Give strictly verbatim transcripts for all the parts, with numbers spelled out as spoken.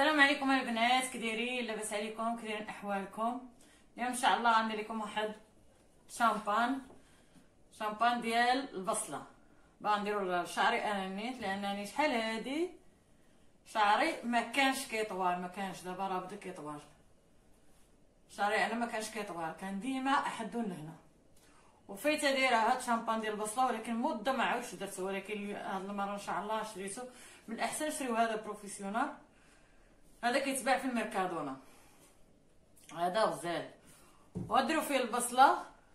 السلام عليكم البنات، كي دايرين؟ لاباس عليكم؟ كي دايرين احوالكم؟ اليوم ان شاء الله غندير لكم واحد شامبان شامبان ديال البصله. باغا نديرو لشعري انا نيت، لانني شحال هادي شعري ما كانش كيطوال، ما كانش دابا راه بدا كيطوال شعري. انا ما كانش كيطوال، كان ديما احدو لهنا. وفايته دايره هاد شامبان ديال البصله، ولكن مده ما عاودش درته، ولكن هاد المره ان شاء الله شريته. من الاحسن شريو هذا بروفيسيونال، هذا كيتباع في الميركادونا، هذا غزال. وغديروا فيه البصله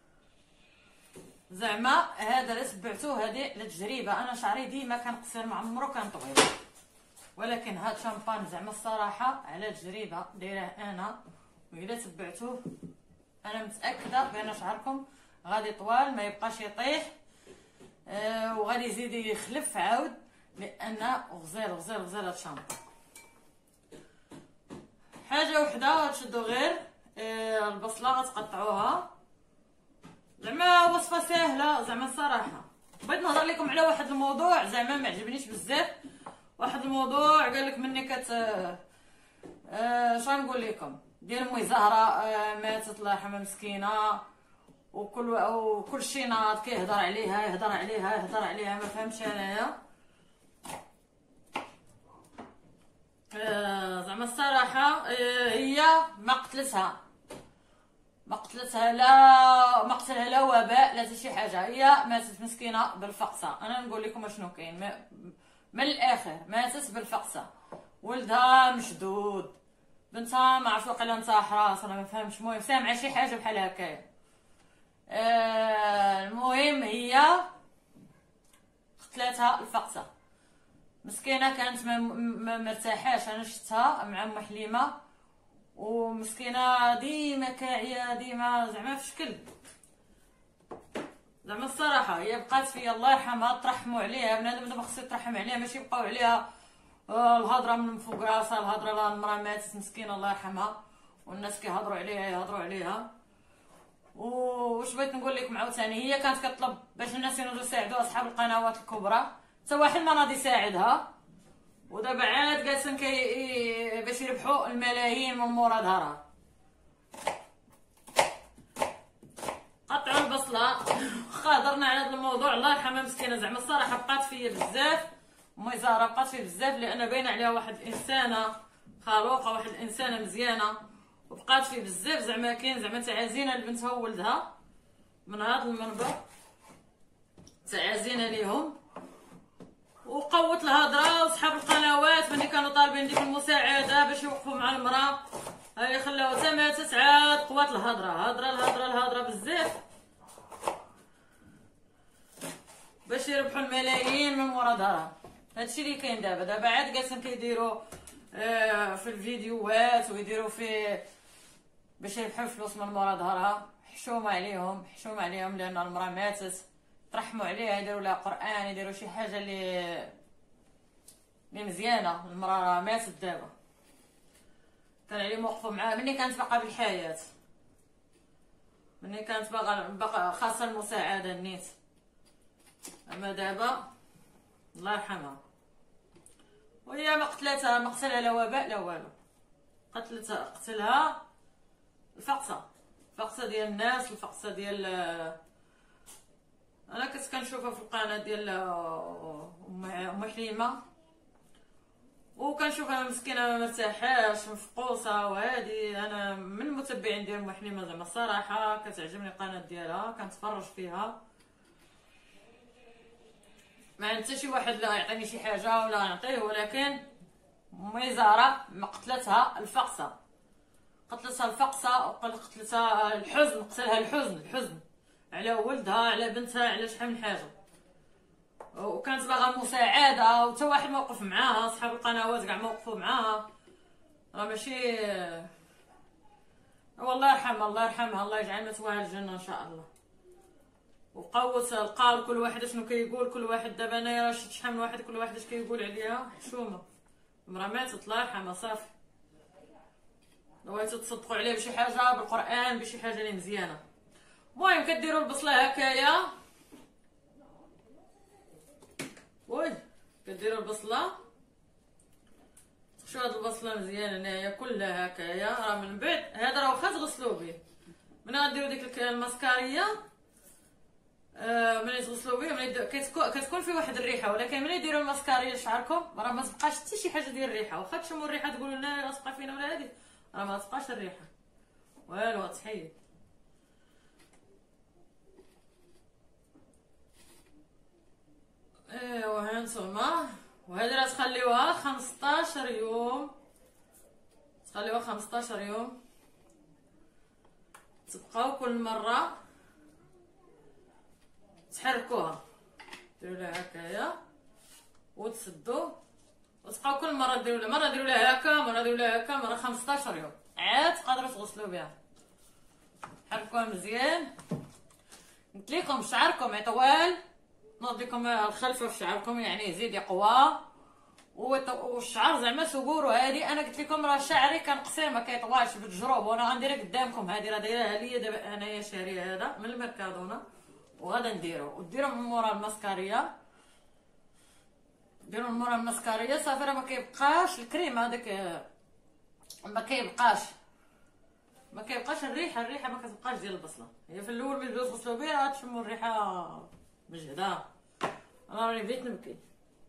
زعما هذا اللي تبعتوه هذه للتجربه. انا شعري ديما كان قصير، ما عمرو كان طويل، ولكن هاد شامبان زعما الصراحه على تجربه دايره انا، واذا تبعتوه انا متاكده بان شعركم غادي طوال، ما يبقاش يطيح. آه وغادي يزيد يخلف عاود، لان غزال غزال غزال هاد الشامبان. حاجه وحده تشدوا غير آه البصله غتقطعوها، زعما وصفه سهله زعما الصراحه. بغيت نهضر لكم على واحد الموضوع زعما ما عجبنيش بزاف. واحد الموضوع قال لك مني كت آه شنو نقول لكم، ديال موي زهره آه ماتت الله يرحمها مسكينه، وكل وكل شي ناض كيهضر عليها يهضر عليها يهضر عليها ما فهمتش انايا. آه زعما الصراحه آه هي ما قتلتها ما قتلتها لا ما قتلها لا وباء لا حتى شي حاجه، هي ماتت مسكينه بالفقصه. انا نقول لكم شنو كاين من الاخر، ماتت بالفقصه، ولدها مشدود، بنتها ما عرفت وقيلا انتحرات، انا ما فهمتش. المهم سامعه شي حاجه بحال هكايا. آه المهم هي قتلتها الفقصه، مسكينه كانت ما مرتاحاش. انا شفتها مع ام حليمه، ومسكينه ديما كاعيه ديما زعما في شكل زعما الصراحه. هي بقات فيا الله يرحمها، ترحموا عليها. بنادم دابا خصو يترحم عليها، ماشي يبقاو عليها آه الهضره من فوق راسها، الهضره لا المراه ماتت مسكينه الله يرحمها والناس كيهضروا عليها يهضروا عليها. واش بغيت نقول لكم عاوتاني، هي كانت كطلب باش الناس ينوضوا يساعدوا اصحاب القنوات الكبرى، حتى واحد ما ناضي يساعدها. ودابا عاد جالسين كي باش يربحوا الملايين من مورا ظهرها. قطعوا البصله. واخا هضرنا على هذا الموضوع الله يرحمها مسكينه، زعما الصراحه بقات فيا بزاف، امي زهره بقات فيا بزاف، لان باين عليها واحد الانسانه خلوقه، واحد الانسانه مزيانه، وبقات فيه بزاف. زعما كاين زعما تعازينا لبنتها وولدها من هذا المنبر، تعازينا ليهم. وقوت الهضره، وصحاب القنوات ملي كانوا طالبين ديك المساعده باش يوقفوا مع المراه، هاي خلاوها حتى ماتت عاد قوات الهضره، هضره الهضره الهضره بزاف باش يربحوا الملايين من ورا دارها. هادشي اللي كاين دابا. دابا عاد جالسين كيديروا آه في الفيديوهات ويديروا في باش يربحوا الفلوس من مورا ظهرها. حشومه عليهم حشومه عليهم، لان المراه ماتت، ترحموا عليها، يديروا لها قران، يديروا شي حاجه اللي اللي مزيانه. المراه ماتت دابا، كان عليهم يوقفوا معاها ملي كانت باقا بالحياه، ملي كانت باقا باقا خاصه المساعده النيت. اما دابا الله يرحمها، وهي ما قتلتها، ما قتلها لا وباء لا والو، قتلتها قتلها الفقصه، الفقصه ديال الناس، الفقصه ديال انا كنت كنشوفها في القناه ديال ام حليمه، وكنشوفها مسكينه ما مرتاحاش مفقوصه. وهذه انا من المتبعين ديال ام حليمه، زعما الصراحه كتعجبني القناه ديالها، كنتفرج فيها. ما عند حتى شي واحد لا يعطيني شي حاجه ولا نعطيه، ولكن امي زهره ما قتلتها الفقصه، قتلتها الفقصه، وقتلتها الحزن، قتلها الحزن الحزن على ولدها، على بنتها، على شحال من حاجه. وكانت باغا مساعده، وتا واحد ما وقف معاها، اصحاب القنوات كاع ما وقفوا معاها. راه ماشي والله يرحمها الله يرحمها، الله يجعل مثواها الجنه ان شاء الله. وقوت القال كل واحد شنو كيقول، كل واحد دابا انايا شفت شحال من واحد كل واحد اش كيقول عليها. حشومه، المراه ماتت الله يرحمها صافي. بغيتو تصدقوا عليه بشي حاجه بالقران، بشي حاجه اللي مزيانه. المهم كديروا البصله هكايا، وي كديروا البصله شو هاد البصله مزيان هنايا كلها هكايا، راه من بعد هذا راه واخا تغسلو به، ملي غديرو ديك الماسكاريه آه ملي تغسلو به ملي كتكون كتكون فيه واحد الريحه، ولكن ملي ديروا الماسكاريه لشعركم راه ما تبقاش حتى شي حاجه ديال الريحه، واخا تشموا الريحه تقولوا لا غتبقى فينا ولا هادي، راه ما تبقاش الريحه والو غتحيد. ايوا هانتوما، وهذه راه تخليوها خمسطاش يوم، تخليوها خمسطاش يوم، تبقاو كل مره تحركوها ديروا لها هكايا وتسدوا، وتبقاو كل مره ديروا لها، مره ديروا لها هكا، مره ديروا لها هكا، مره خمسطاش يوم، عاد تقدروا تغسلوا بها. حركوها مزيان. قلت لكم شعركم يا طوال، نوض لكم الخلفه في شعركم يعني يزيد يقوى، والشعر زعما سبور. وهذه انا قلت لكم راه شعري كان قصير ما كيطوالش بالتجربه، وانا غنديرها قدامكم. هذه راه دايرها ليا دابا انايا شاريه هذا من الميركادونا، وغادا نديرو وديرو من مورا الماسكاريه، ديرو من مورا الماسكاريه صافي، راه ما كيبقاش الكريم هذاك، ما كيبقاش ما كيبقاش الريحه الريحه ما كتبقاش ديال البصله. هي في الاول ملي تبداو تغسلوا بها غتشموا الريحه مجهده. انا راني بديت نبكي.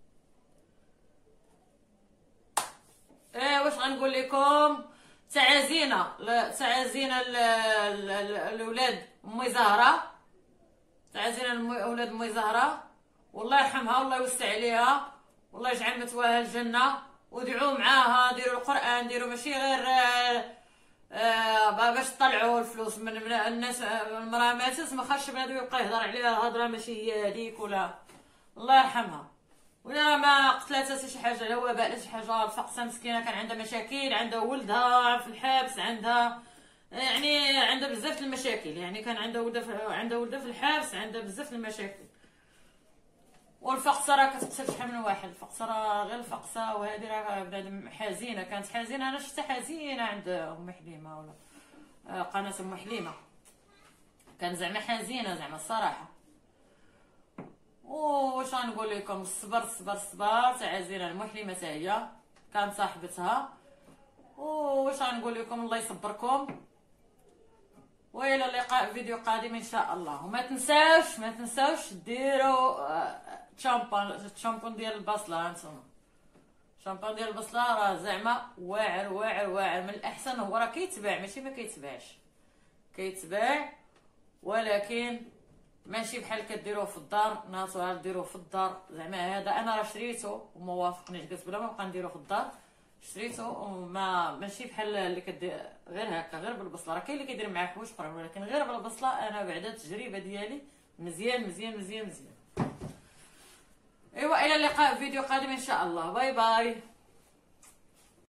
ايه واش غنقول لكم، تعازينا تعازينا الاولاد امي زهره، تعازينا اولاد امي زهره، والله يرحمها والله يوسع عليها والله يجعل مثواها الجنه، ودعوا معاها، ديروا القران، ديروا ماشي غير آه آه باش طلعوا الفلوس من, من الناس. المراه ماتت ما خاصش بنادم يبقى يهضر عليها هضره ماشي هي هذيك، ولا الله يرحمها ولا ما قتلاتها حتى شي حاجه، لا وباء لا شي حاجه. الفقسه مسكينه كان عندها مشاكل، عندها ولدها في الحبس، عندها يعني عندها بزاف المشاكل، يعني كان عندها ولدها في عندها ولدها في الحبس، عندها بزاف المشاكل. والفقسه راه كتقتل شحال من واحد، الفقسه راه غير الفقسه، وهذه راه بنادم حزينه، كانت حزينه. انا شفتها حزينه عند ام حليمه ولا قناه ام حليمه، كان زعما حزينه زعما الصراحه. واش غنقول لكم، الصبر الصبر الصبر. تعازينا ام حليمه حتى هي كانت صاحبتها. واش غنقول لكم، الله يصبركم، والى اللقاء فيديو قادم ان شاء الله. وما تنساوش ما تنساوش ديروا شامبون شامبون ديال البصله. هانتوما شامبون ديال البصله راه زعما واعر واعر واعر، من الاحسن. هو راه كيتباع ماشي ما كيتباعش، كيتباع، ولكن ماشي بحال كديروه في الدار ناتورال، ديروه في الدار. زعما هذا انا راه شريته وما وافقنيش، قلت بلا ما نبقى نديرو في الدار، شريته وما ماشي بحال اللي كدير غير هكا غير بالبصله. راه كاين اللي كيدير معاه حوايج اخرين، ولكن غير بالبصله انا بعد التجربه ديالي مزيان مزيان مزيان مزيان. ايوا الى اللقاء في فيديو قادم ان شاء الله. باي باي.